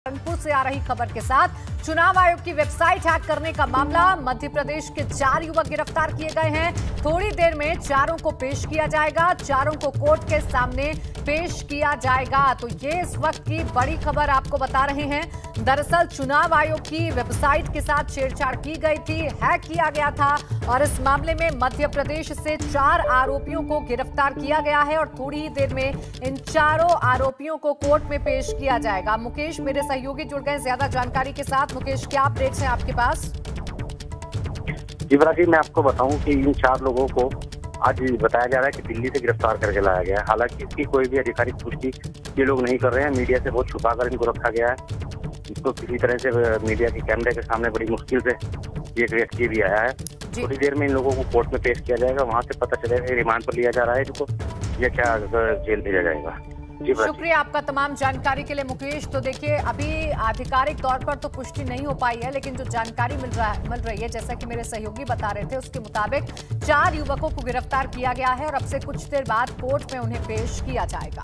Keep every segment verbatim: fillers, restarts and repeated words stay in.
कानपुर से आ रही खबर के साथ चुनाव आयोग की वेबसाइट हैक करने का मामला। मध्य प्रदेश के चार युवक गिरफ्तार किए गए हैं। थोड़ी देर में चारों को पेश किया जाएगा, चारों को कोर्ट के सामने पेश किया जाएगा। तो ये इस वक्त की बड़ी खबर आपको बता रहे हैं। दरअसल चुनाव आयोग की वेबसाइट के साथ छेड़छाड़ की गई थी, हैक किया गया था और इस मामले में मध्य प्रदेश से चार आरोपियों को गिरफ्तार किया गया है और थोड़ी ही देर में इन चारों आरोपियों को कोर्ट में पेश किया जाएगा। मुकेश मेरे सहयोगी जुड़ गए ज्यादा जानकारी के साथ। मुकेश, क्या अपडेट्स हैं आपके पास? जी प्राची, मैं आपको बताऊं कि इन चार लोगों को आज बताया जा रहा है कि दिल्ली से गिरफ्तार करके लाया गया है। हालांकि इसकी कोई भी आधिकारिक पुष्टि ये लोग नहीं कर रहे हैं। मीडिया से बहुत छुपाकर इनको रखा गया है। इसको किसी तरह से मीडिया के कैमरे के सामने बड़ी मुश्किल से ये व्यक्ति भी आया है। थोड़ी देर में इन लोगों को कोर्ट में पेश किया जाएगा, वहां से पता चलेगा रिमांड पर लिया जा रहा है इनको या क्या जेल भेजा जाएगा। शुक्रिया आपका तमाम जानकारी के लिए मुकेश। तो देखिए, अभी आधिकारिक तौर पर तो पुष्टि नहीं हो पाई है, लेकिन जो जानकारी मिल रहा है मिल रही है जैसा कि मेरे सहयोगी बता रहे थे, उसके मुताबिक चार युवकों को गिरफ्तार किया गया है और अब से कुछ देर बाद कोर्ट में उन्हें पेश किया जाएगा।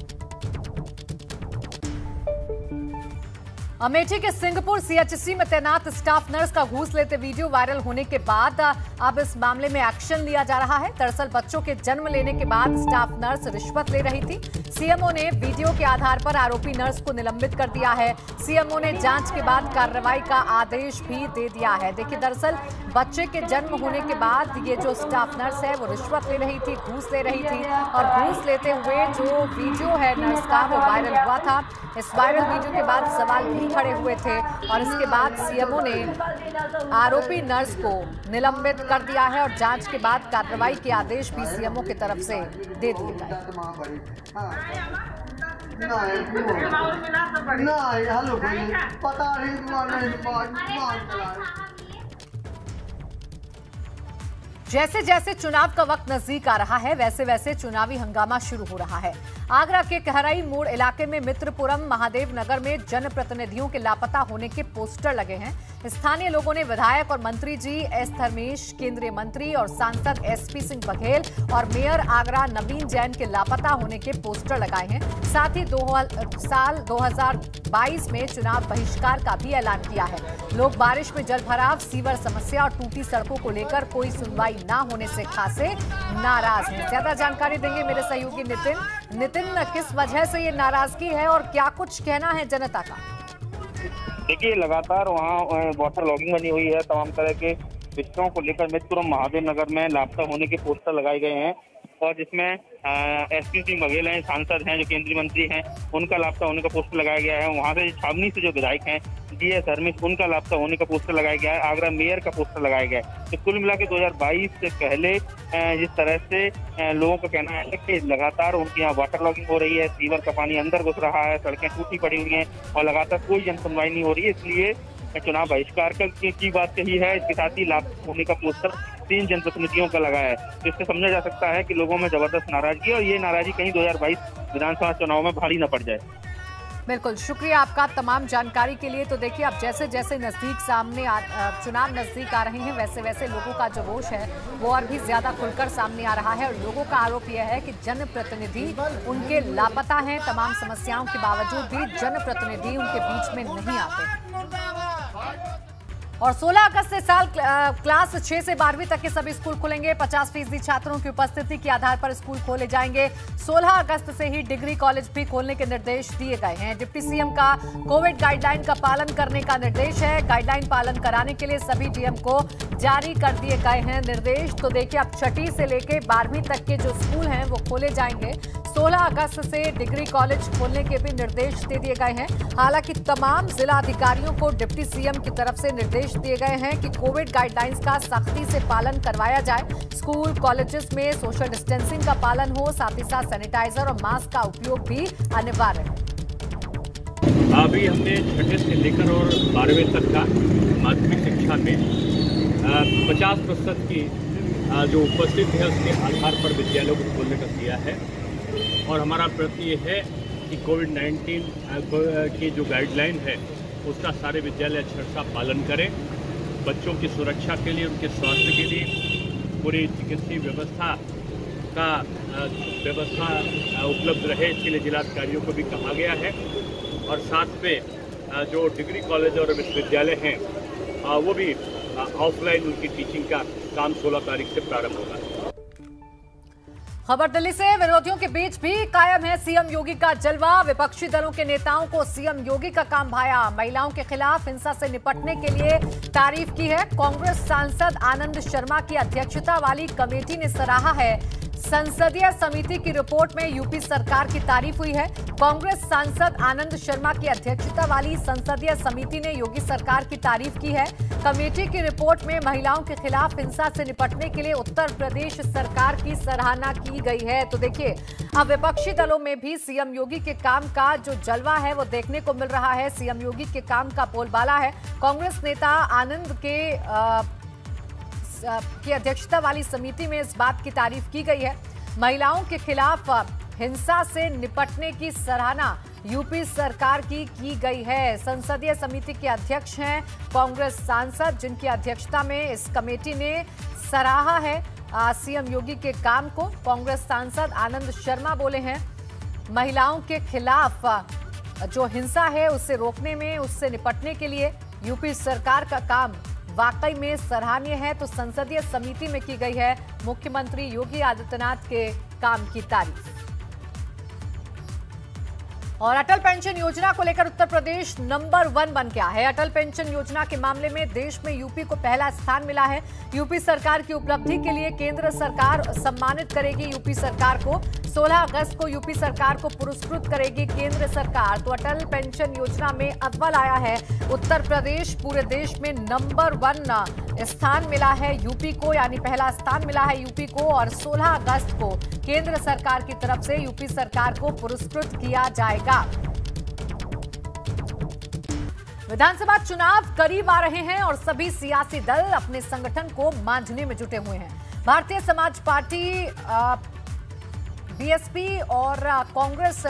अमेठी के सिंहपुर सीएचसी में तैनात स्टाफ नर्स का घूस लेते वीडियो वायरल होने के बाद अब इस मामले में एक्शन लिया जा रहा है। दरअसल बच्चों के जन्म लेने के बाद स्टाफ नर्स रिश्वत ले रही थी। सीएमओ ने वीडियो के आधार पर आरोपी नर्स को निलंबित कर दिया है। सीएमओ ने जांच के बाद कार्रवाई का आदेश भी दे दिया है। देखिए, दरअसल बच्चे के जन्म होने के बाद ये जो स्टाफ नर्स है वो रिश्वत ले रही थी, घूस ले रही थी और घूस लेते हुए जो वीडियो है नर्स का वो वायरल हुआ था। इस वायरल वीडियो के बाद सवाल भी खड़े हुए थे और इसके बाद सीएमओ ने आरोपी नर्स को निलंबित कर दिया है और जांच के बाद कार्रवाई के आदेश भी सीएमओ की तरफ से दे दिए गए। जैसे जैसे चुनाव का वक्त नजदीक आ रहा है, वैसे वैसे चुनावी हंगामा शुरू हो रहा है। आगरा के कहराई मोड़ इलाके में मित्रपुरम महादेव नगर में जनप्रतिनिधियों के लापता होने के पोस्टर लगे हैं। स्थानीय लोगों ने विधायक और मंत्री जी एस धर्मेश, केंद्रीय मंत्री और सांसद एसपी सिंह बघेल और मेयर आगरा नवीन जैन के लापता होने के पोस्टर लगाए हैं। साथ ही दो साल दो हजार बाईस में चुनाव बहिष्कार का भी ऐलान किया है। लोग बारिश में जलभराव, सीवर समस्या और टूटी सड़कों को लेकर कोई सुनवाई ना होने से खासे नाराज हैं। ज्यादा जानकारी देंगे मेरे सहयोगी नितिन। नितिन, किस वजह से ये नाराजगी है और क्या कुछ कहना है जनता का? देखिए, लगातार वहाँ वाटर लॉगिंग बनी हुई है। तमाम तरह के विषयों को लेकर मित्रपुरम महादेव नगर में लापता होने के पोस्टर लगाए गए हैं और जिसमें एसपी सिंह बघेल हैं, सांसद हैं, जो केंद्रीय मंत्री हैं, उनका लापता होने का पोस्टर लगाया गया है। वहाँ से छावनी से जो विधायक हैं जी एस धर्मेश, उनका लापता होने का पोस्टर लगाया गया है। आगरा मेयर का पोस्टर लगाया गया है। तो कुल मिला के दो हजार बाईस से पहले जिस तरह से लोगों का कहना है कि लगातार उनकी यहाँ वाटर लॉगिंग हो रही है, सीवर का पानी अंदर घुस रहा है, सड़कें टूटी पड़ी हुई हैं और लगातार कोई जन सुनवाई नहीं हो रही है, इसलिए चुनाव बहिष्कार की बात कही है। इसके साथ ही लापता होने का पोस्टर तीन जनप्रतिनिधियों का लगा है। तो इससे समझा जा सकता है कि लोगों में जबरदस्त नाराजगी और ये नाराजगी कहीं दो हजार बाईस विधानसभा चुनाव में भारी न पड़ जाए। बिल्कुल, शुक्रिया आपका तमाम जानकारी के लिए। तो देखिए, अब जैसे जैसे नजदीक सामने आ, चुनाव नजदीक आ रहे हैं, वैसे वैसे लोगों का जो रोष है वो और भी ज्यादा खुलकर सामने आ रहा है और लोगों का आरोप यह है कि जनप्रतिनिधि उनके लापता हैं। तमाम समस्याओं के बावजूद भी जनप्रतिनिधि उनके बीच में नहीं आते। और सोलह अगस्त से साल क्लास छह से बारहवीं तक के सभी स्कूल खुलेंगे। पचास फीसदी छात्रों की उपस्थिति के आधार पर स्कूल खोले जाएंगे। सोलह अगस्त से ही डिग्री कॉलेज भी खोलने के निर्देश दिए गए हैं। डिप्टी सीएम का कोविड गाइडलाइन का पालन करने का निर्देश है। गाइडलाइन पालन कराने के लिए सभी डीएम को जारी कर दिए गए हैं निर्देश। तो देखिए, अब छठी से लेकर बारहवीं तक के जो स्कूल हैं वो खोले जाएंगे। सोलह अगस्त से डिग्री कॉलेज खोलने के भी निर्देश दे दिए गए हैं। हालांकि तमाम जिला अधिकारियों को डिप्टी सीएम की तरफ से निर्देश दिए गए हैं कि कोविड गाइडलाइंस का सख्ती से पालन करवाया जाए। स्कूल कॉलेजेस में सोशल डिस्टेंसिंग का पालन हो, साथ ही साथ सैनिटाइजर और मास्क का उपयोग भी अनिवार्य है। अभी हमने छठे से लेकर और बारहवीं तक का माध्यमिक शिक्षा में पचास प्रतिशत की जो उपस्थित है उसके आधार पर विद्यालयों को खोलने का किया है और हमारा प्रति ये है कि कोविड नाइन्टीन की जो गाइडलाइन है उसका सारे विद्यालय अक्षरशः पालन करें। बच्चों की सुरक्षा के लिए, उनके स्वास्थ्य के लिए पूरी चिकित्सीय व्यवस्था का व्यवस्था उपलब्ध रहे, इसके लिए जिलाधिकारियों को भी कहा गया है और साथ में जो डिग्री कॉलेज और विश्वविद्यालय हैं वो भी ऑफलाइन उनकी टीचिंग का काम सोलह तारीख से प्रारंभ होगा। खबर दिल्ली से, विरोधियों के बीच भी कायम है सीएम योगी का जलवा। विपक्षी दलों के नेताओं को सीएम योगी का काम भाया। महिलाओं के खिलाफ हिंसा से निपटने के लिए तारीफ की है। कांग्रेस सांसद आनंद शर्मा की अध्यक्षता वाली कमेटी ने सराहा है। संसदीय समिति की रिपोर्ट में यूपी सरकार की तारीफ हुई है। कांग्रेस सांसद आनंद शर्मा की अध्यक्षता वाली संसदीय समिति ने योगी सरकार की तारीफ की है। कमेटी की रिपोर्ट में महिलाओं के खिलाफ हिंसा से निपटने के लिए उत्तर प्रदेश सरकार की सराहना की गई है। तो देखिए, अब विपक्षी दलों में भी सीएम योगी के काम का जो जलवा है वो देखने को मिल रहा है। सीएम योगी के काम का बोलबाला है। कांग्रेस नेता आनंद के आ, की अध्यक्षता वाली समिति में इस बात की तारीफ की गई है। महिलाओं के खिलाफ हिंसा से निपटने की सराहना यूपी सरकार की की गई है। संसदीय समिति के अध्यक्ष हैं कांग्रेस सांसद, जिनकी अध्यक्षता में इस कमेटी ने सराहा है सीएम योगी के काम को। कांग्रेस सांसद आनंद शर्मा बोले हैं, महिलाओं के खिलाफ जो हिंसा है उससे रोकने में, उससे निपटने के लिए यूपी सरकार का काम वाकई में सराहनीय है। तो संसदीय समिति में की गई है मुख्यमंत्री योगी आदित्यनाथ के काम की तारीफ। और अटल पेंशन योजना को लेकर उत्तर प्रदेश नंबर वन बन गया है। अटल पेंशन योजना के मामले में देश में यूपी को पहला स्थान मिला है। यूपी सरकार की उपलब्धि के लिए केंद्र सरकार सम्मानित करेगी यूपी सरकार को। सोलह अगस्त को यूपी सरकार को पुरस्कृत करेगी केंद्र सरकार। तो अटल पेंशन योजना में अव्वल आया है उत्तर प्रदेश। पूरे देश में नंबर वन स्थान मिला है यूपी को, यानी पहला स्थान मिला है यूपी को। और सोलह अगस्त को केंद्र सरकार की तरफ से यूपी सरकार को पुरस्कृत किया जाएगा। विधानसभा चुनाव करीब आ रहे हैं और सभी सियासी दल अपने संगठन को मांझने में जुटे हुए हैं। भारतीय समाज पार्टी, बीएसपी और कांग्रेस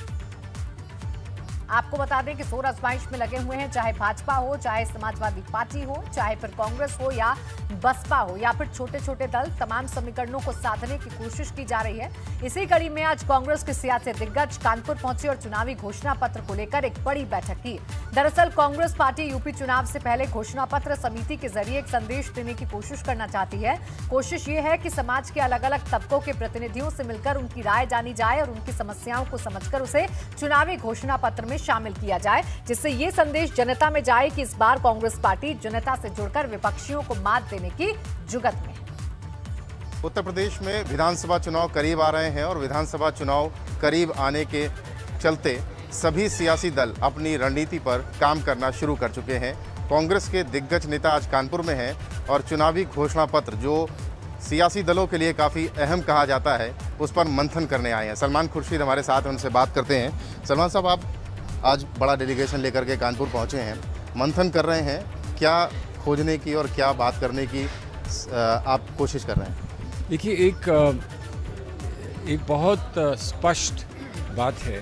आपको बता दें कि शोर आजमाइश में लगे हुए हैं, चाहे भाजपा हो, चाहे समाजवादी पार्टी हो, चाहे फिर कांग्रेस हो या बसपा हो या फिर छोटे छोटे दल। तमाम समीकरणों को साधने की कोशिश की जा रही है। इसी कड़ी में आज कांग्रेस के सियासी दिग्गज कानपुर पहुंचे और चुनावी घोषणा पत्र को लेकर एक बड़ी बैठक की। दरअसल कांग्रेस पार्टी यूपी चुनाव से पहले घोषणा पत्र समिति के जरिए एक संदेश देने की कोशिश करना चाहती है। कोशिश ये है कि समाज के अलग अलग तबकों के प्रतिनिधियों से मिलकर उनकी राय जानी जाए और उनकी समस्याओं को समझकर उसे चुनावी घोषणा पत्र में शामिल किया जाए, जिससे ये संदेश जनता में जाए कि इस बार कांग्रेस पार्टी जनता से जुड़कर विपक्षियों को मात देने की जुगत में है। उत्तर प्रदेश में विधानसभा चुनाव करीब आ रहे हैं और विधानसभा चुनाव करीब आने के चलते सभी सियासी दल अपनी रणनीति पर काम करना शुरू कर चुके हैं। कांग्रेस के दिग्गज नेता आज कानपुर में हैं और चुनावी घोषणा पत्र, जो सियासी दलों के लिए काफ़ी अहम कहा जाता है, उस पर मंथन करने आए हैं। सलमान खुर्शीद हमारे साथ, उनसे बात करते हैं। सलमान साहब, आप आज बड़ा डेलीगेशन लेकर के कानपुर पहुंचे हैं, मंथन कर रहे हैं, क्या खोजने की और क्या बात करने की आप कोशिश कर रहे हैं? देखिए, एक एक बहुत स्पष्ट बात है,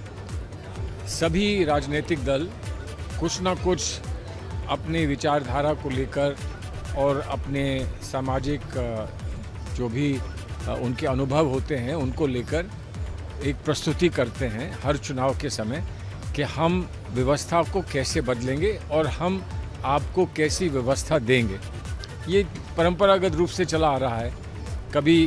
सभी राजनीतिक दल कुछ ना कुछ अपने विचारधारा को लेकर और अपने सामाजिक जो भी उनके अनुभव होते हैं उनको लेकर एक प्रस्तुति करते हैं हर चुनाव के समय कि हम व्यवस्था को कैसे बदलेंगे और हम आपको कैसी व्यवस्था देंगे। ये परंपरागत रूप से चला आ रहा है, कभी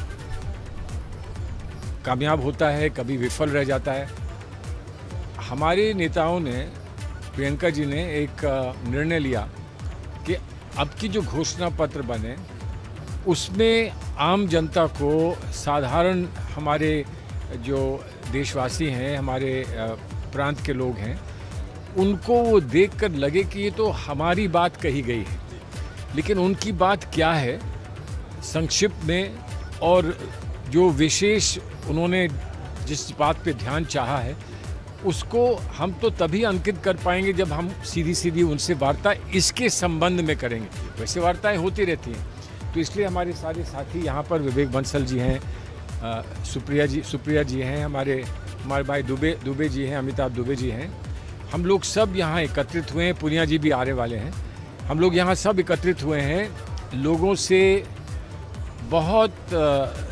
कामयाब होता है, कभी विफल रह जाता है। हमारे नेताओं ने, प्रियंका जी ने एक निर्णय लिया कि अब की जो घोषणा पत्र बने उसमें आम जनता को, साधारण हमारे जो देशवासी हैं, हमारे प्रांत के लोग हैं, उनको वो देखकर लगे कि ये तो हमारी बात कही गई है, लेकिन उनकी बात क्या है संक्षिप्त में, और जो विशेष उन्होंने जिस बात पे ध्यान चाहा है उसको हम तो तभी अंकित कर पाएंगे जब हम सीधी सीधी उनसे वार्ता इसके संबंध में करेंगे। वैसे वार्ताएं होती रहती हैं, तो इसलिए हमारे सारे साथी यहाँ पर, विवेक बंसल जी हैं, सुप्रिया जी सुप्रिया जी हैं, हमारे हमारे भाई दुबे दुबे जी हैं, अमिताभ दुबे जी हैं, हम लोग सब यहाँ एकत्रित हुए हैं। पूनिया जी भी आने वाले हैं। हम लोग यहाँ सब एकत्रित हुए हैं लोगों से बहुत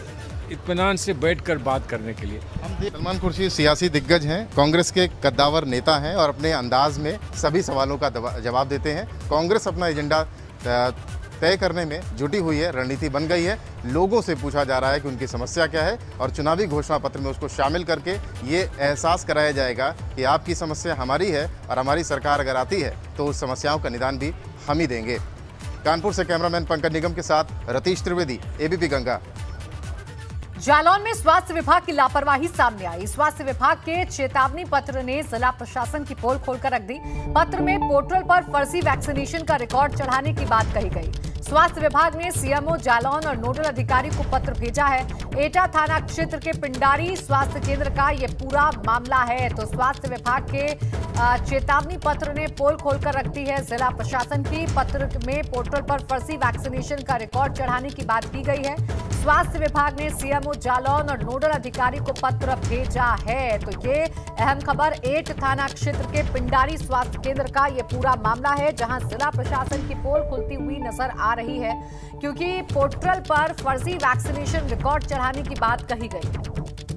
इत्मीनान से बैठकर बात करने के लिए। हम सलमान खुर्शीद सियासी दिग्गज हैं, कांग्रेस के कद्दावर नेता हैं और अपने अंदाज में सभी सवालों का जवाब देते हैं। कांग्रेस अपना एजेंडा तय करने में जुटी हुई है, रणनीति बन गई है। लोगों से पूछा जा रहा है कि उनकी समस्या क्या है और चुनावी घोषणा पत्र में उसको शामिल करके ये एहसास कराया जाएगा कि आपकी समस्या हमारी है और हमारी सरकार अगर आती है तो उस समस्याओं का निदान भी हम ही देंगे। कानपुर से कैमरामैन पंकज निगम के साथ रतीश त्रिवेदी, एबीपी गंगा। जालौन में स्वास्थ्य विभाग की लापरवाही सामने आई। स्वास्थ्य विभाग के चेतावनी पत्र ने जिला प्रशासन की पोल खोलकर रख दी। पत्र में पोर्टल पर फर्जी वैक्सीनेशन का रिकॉर्ड चढ़ाने की बात कही गई। स्वास्थ्य विभाग ने सीएमओ जालौन और नोडल अधिकारी को पत्र भेजा है। एटा थाना क्षेत्र के पिंडारी स्वास्थ्य केंद्र का ये पूरा मामला है। तो स्वास्थ्य विभाग के चेतावनी पत्र ने पोल खोलकर रख दी है जिला प्रशासन की। पत्र में पोर्टल पर फर्जी वैक्सीनेशन का रिकॉर्ड चढ़ाने की बात की गई है। स्वास्थ्य विभाग ने सीएमओ जालौन और नोडल अधिकारी को पत्र भेजा है। तो ये अहम खबर एट थाना क्षेत्र के पिंडारी स्वास्थ्य केंद्र का ये पूरा मामला है, जहां जिला प्रशासन की पोल खुलती हुई नजर आ रही है, क्योंकि पोर्टल पर फर्जी वैक्सीनेशन रिकॉर्ड चढ़ाने की बात कही गई है।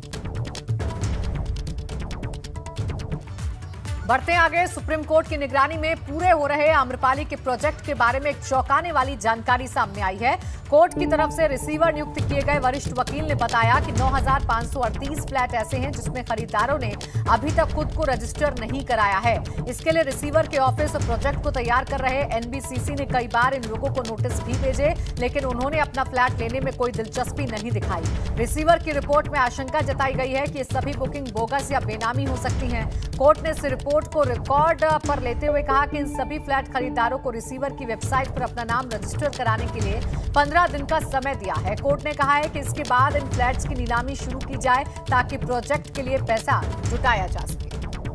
बढ़ते आगे, सुप्रीम कोर्ट की निगरानी में पूरे हो रहे आम्रपाली के प्रोजेक्ट के बारे में एक चौंकाने वाली जानकारी सामने आई है। कोर्ट की तरफ से रिसीवर नियुक्त किए गए वरिष्ठ वकील ने बताया कि नौ हज़ार पाँच सौ अड़तीस फ्लैट ऐसे हैं जिसमें खरीदारों ने अभी तक खुद को रजिस्टर नहीं कराया है। इसके लिए रिसीवर के ऑफिस और प्रोजेक्ट को तैयार कर रहे एनबीसीसी ने कई बार इन लोगों को नोटिस भी भेजे, लेकिन उन्होंने अपना फ्लैट लेने में कोई दिलचस्पी नहीं दिखाई। रिसीवर की रिपोर्ट में आशंका जताई गई है कि सभी बुकिंग बोगस या बेनामी हो सकती है। कोर्ट ने इस रिपोर्ट को रिकॉर्ड पर लेते हुए कहा कि इन सभी फ्लैट खरीदारों को रिसीवर की वेबसाइट पर अपना नाम रजिस्टर कराने के लिए पंद्रह दिन का समय दिया है। कोर्ट ने कहा है कि इसके बाद इन फ्लैट्स की नीलामी शुरू की जाए ताकि प्रोजेक्ट के लिए पैसा जुटाया जा सके।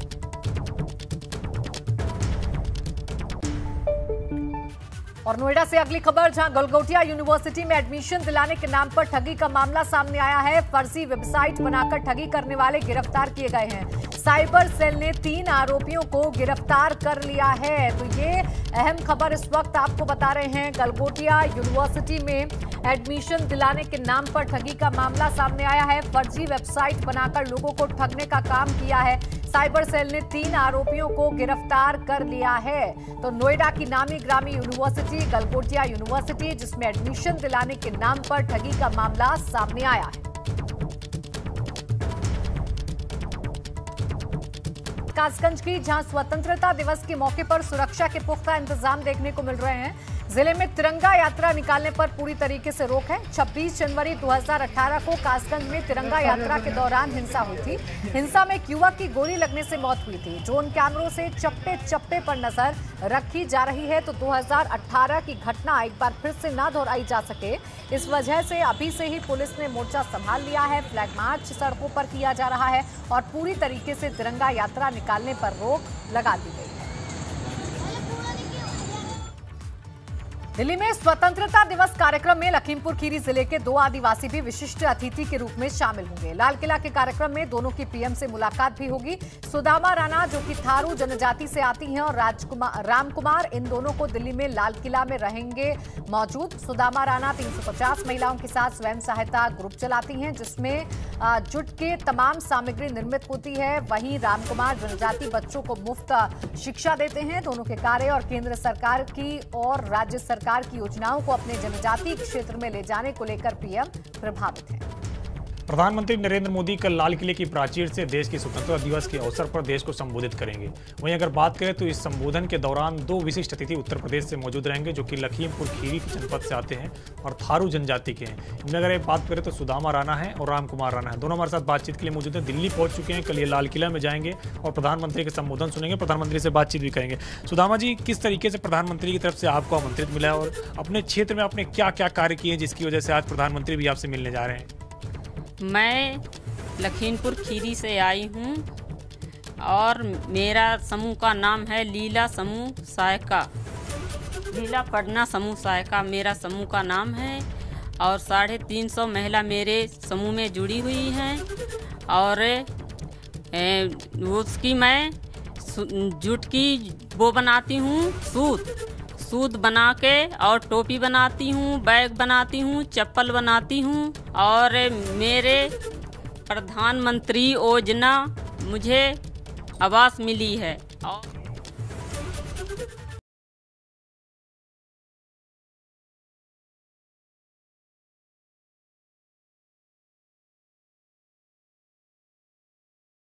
और नोएडा से अगली खबर, जहां गलगोटिया यूनिवर्सिटी में एडमिशन दिलाने के नाम पर ठगी का मामला सामने आया है। फर्जी वेबसाइट बनाकर ठगी करने वाले गिरफ्तार किए गए हैं। साइबर सेल ने तीन आरोपियों को गिरफ्तार कर लिया है। तो ये अहम खबर इस वक्त आपको बता रहे हैं। गलगोटिया यूनिवर्सिटी में एडमिशन दिलाने के नाम पर ठगी का मामला सामने आया है। फर्जी वेबसाइट बनाकर लोगों को ठगने का काम किया है। साइबर सेल ने तीन आरोपियों को गिरफ्तार कर लिया है। तो नोएडा की नामी ग्रामी यूनिवर्सिटी गलगोटिया यूनिवर्सिटी, जिसमें एडमिशन दिलाने के नाम पर ठगी का मामला सामने आया है। कासगंज की, जहां स्वतंत्रता दिवस के मौके पर सुरक्षा के पुख्ता इंतजाम देखने को मिल रहे हैं। जिले में तिरंगा यात्रा निकालने पर पूरी तरीके से रोक है। छब्बीस जनवरी दो हज़ार अठारह को कासगंज में तिरंगा यात्रा के दौरान हिंसा हुई थी। हिंसा में एक युवक की गोली लगने से मौत हुई थी। ड्रोन कैमरों से चप्पे चप्पे पर नजर रखी जा रही है। तो दो हज़ार अठारह की घटना एक बार फिर से ना दोहराई जा सके, इस वजह से अभी से ही पुलिस ने मोर्चा संभाल लिया है। फ्लैग मार्च सड़कों पर किया जा रहा है और पूरी तरीके से तिरंगा यात्रा निकालने पर रोक लगा दी गई है। दिल्ली में स्वतंत्रता दिवस कार्यक्रम में लखीमपुर खीरी जिले के दो आदिवासी भी विशिष्ट अतिथि के रूप में शामिल होंगे। लाल किला के कार्यक्रम में दोनों की पीएम से मुलाकात भी होगी। सुदामा राणा, जो कि थारू जनजाति से आती हैं, और राजकुमार राम कुमार, इन दोनों को दिल्ली में लाल किला में रहेंगे मौजूद। सुदामा राणा तीन सौ पचास महिलाओं के साथ स्वयं सहायता ग्रुप चलाती हैं, जिसमें जुट के तमाम सामग्री निर्मित होती है। वहीं राम कुमार जनजाति बच्चों को मुफ्त शिक्षा देते हैं। दोनों के कार्य और केंद्र सरकार की और राज्य सरकार की योजनाओं को अपने जनजातीय क्षेत्र में ले जाने को लेकर पीएम प्रभावित हैं। प्रधानमंत्री नरेंद्र मोदी कल लाल किले की प्राचीर से देश के स्वतंत्रता दिवस के अवसर पर देश को संबोधित करेंगे। वहीं अगर बात करें तो इस संबोधन के दौरान दो विशिष्ट अतिथि उत्तर प्रदेश से मौजूद रहेंगे, जो कि लखीमपुर खीरी के जनपद से आते हैं और थारू जनजाति के हैं। इनमें अगर एक बात करें तो सुदामा राणा है और राम कुमार राणा है। दोनों हमारे साथ बातचीत के लिए मौजूद हैं। दिल्ली पहुंच चुके हैं। कल ये लाल किला में जाएंगे और प्रधानमंत्री के संबोधन सुनेंगे, प्रधानमंत्री से बातचीत भी करेंगे। सुदामा जी, किस तरीके से प्रधानमंत्री की तरफ से आपको आमंत्रित मिला और अपने क्षेत्र में आपने क्या क्या कार्य किए जिसकी वजह से आज प्रधानमंत्री भी आपसे मिलने जा रहे हैं? मैं लखीमपुर खीरी से आई हूँ और मेरा समूह का नाम है लीला समूह सहायका, लीला पढ़ना समूह सहायका मेरा समूह का नाम है। और साढ़े तीन सौ महिला मेरे समूह में जुड़ी हुई हैं और ए, उसकी मैं जुट की वो बनाती हूँ सूत सूट बना के और टोपी बनाती हूँ, बैग बनाती हूँ, चप्पल बनाती हूँ और मेरे प्रधानमंत्री योजना मुझे आवास मिली है। और